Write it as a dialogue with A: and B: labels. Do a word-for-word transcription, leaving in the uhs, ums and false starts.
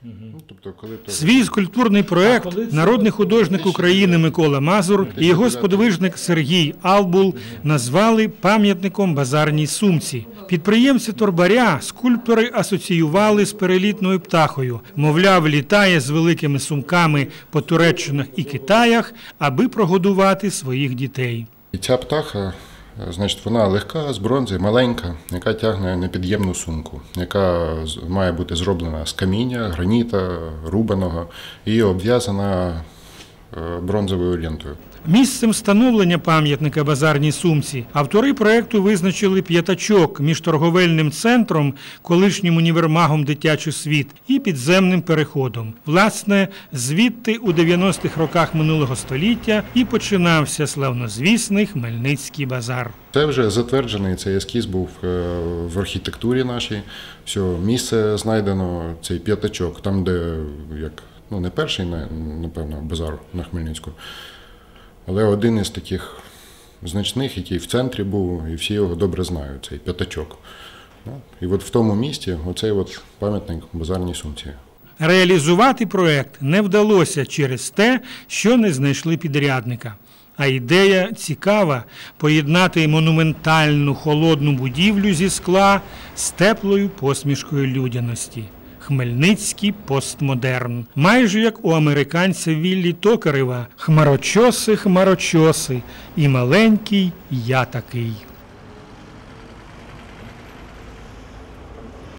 A: Свій скульптурний проект народний художник України Микола Мазур і його сподвижник Сергій Албул назвали пам'ятником базарній сумці. Підприємці-торбаря скульптори асоціювали з перелітною птахою. Мовляв, літає з великими сумками по Туреччинах і Китаях, аби прогодувати своїх дітей.
B: І ця птаха, значить, вона легка, з бронзи, маленька, яка тягне непід'ємну сумку, яка має бути зроблена з каміння, граніта, рубаного і обв'язана бронзовою лентою.
A: Місцем встановлення пам'ятника базарній сумці автори проєкту визначили п'ятачок між торговельним центром, колишнім універмагом «Дитячий світ» і підземним переходом. Власне, звідти у дев'яностих роках минулого століття і починався славнозвісний Хмельницький базар.
B: Це вже затверджений, цей ескіз був в архітектурі нашій. Все, місце знайдено, цей п'ятачок, там, де, як, ну, не перший, напевно, базар на Хмельницьку, але один із таких значних, який в центрі був, і всі його добре знають, цей п'ятачок. І от в тому місті оцей от пам'ятник базарній сумці.
A: Реалізувати проєкт не вдалося через те, що не знайшли підрядника. А ідея цікава – поєднати монументальну холодну будівлю зі скла з теплою посмішкою людяності. Хмельницький постмодерн. Майже як у американця Віллі Токарева. Хмарочоси, хмарочоси, і маленький я такий.